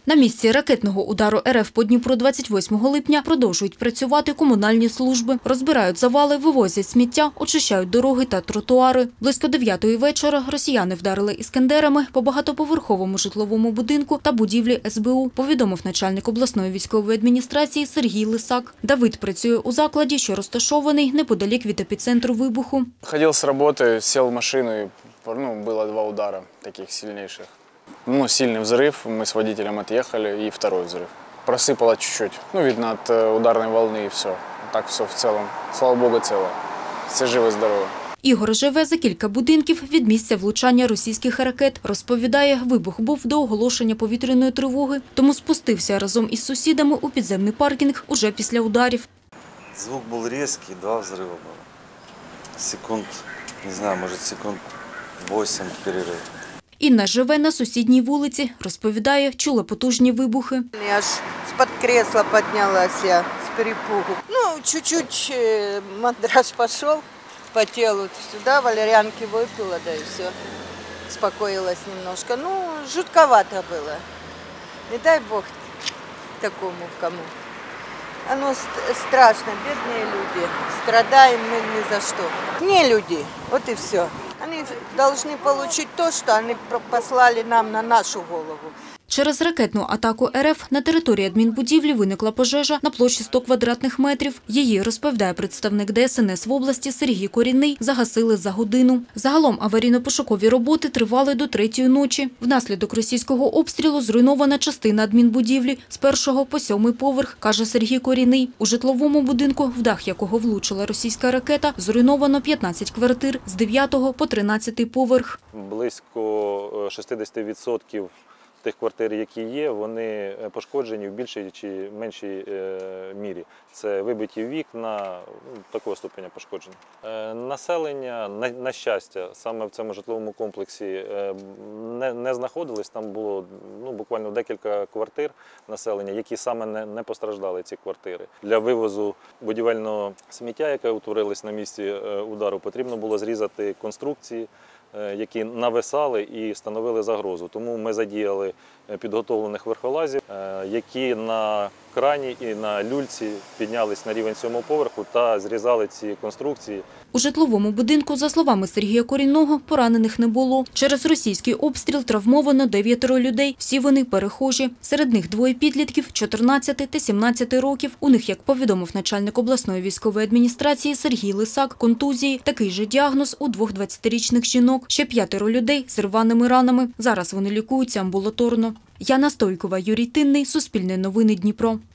На місці ракетного удару РФ по Дніпру 28 липня продовжують працювати комунальні служби. Розбирають завали, вивозять сміття, очищають дороги та тротуари. Близько 9-ї вечора росіяни вдарили іскандерами по багатоповерховому житловому будинку та будівлі СБУ, повідомив начальник обласної військової адміністрації Сергій Лисак. Давид працює у закладі, що розташований неподалік від епіцентру вибуху. Ходив з роботи, сів в машину і було 2 удари таких сильніших. Сильный взрыв, мы с водителем отъехали, и второй взрыв. Просыпало чуть-чуть, видно от ударной волны и все. Так все в целом, слава Богу, цело. Все живы-здоровы. Ігор живе за кілька будинків від місця влучання російських ракет. Розповідає, вибух був до оголошення повітряної тривоги, тому спустився разом із сусідами у підземний паркінг уже після ударів. Звук був різкий, 2 взриви було. Секунд, не знаю, може секунд 8 перерив. Інна живе на сусідній вулиці. Розповідає, чула потужні вибухи. Я аж з-під кресла піднялася з перепугу. Чуть-чуть мандраж пішов по тілу. Сюди валерьянки випила, да і все. Успокоилась немножко. Жутковато було. Не дай Бог такому кому. Оно страшно, бедные люди. Страдаем мы ни за что. Не люди, вот и все. Они должны получить то, что они послали нам на нашу голову. Через ракетну атаку РФ на території адмінбудівлі виникла пожежа на площі 100 квадратних метрів. Її, розповідає представник ДСНС в області Сергій Корінний, загасили за годину. Загалом аварійно-пошукові роботи тривали до 3-ї ночі. Внаслідок російського обстрілу зруйнована частина адмінбудівлі з 1-го по 7-й поверх, каже Сергій Корінний. У житловому будинку, в дах якого влучила російська ракета, зруйновано 15 квартир з 9-го по 13-й поверх. Близько 60% тих квартир, які є, вони пошкоджені в більшій чи меншій мірі. Це вибиті вікна, такого ступеня пошкодження. Населення, на щастя, саме в цьому житловому комплексі не знаходились. Там було буквально декілька квартир населення, які саме не постраждали, ці квартири. Для вивозу будівельного сміття, яке утворилось на місці удару, потрібно було зрізати конструкції, які нависали і становили загрозу. Тому ми задіяли підготовлених верхолазів, які на крані і на люльці піднялись на рівень 7-го поверху та зрізали ці конструкції. У житловому будинку, за словами Сергія Корінного, поранених не було. Через російський обстріл травмовано 9 людей. Всі вони перехожі. Серед них 2 підлітків – 14 та 17 років. У них, як повідомив начальник обласної військової адміністрації Сергій Лисак, контузії. Такий же діагноз у 2 20-річних жінок. Ще 5 людей з рваними ранами. Зараз вони лікуються амбулаторно. Яна Стойкова, Юрій Тинний, Суспільне новини, Дніпро.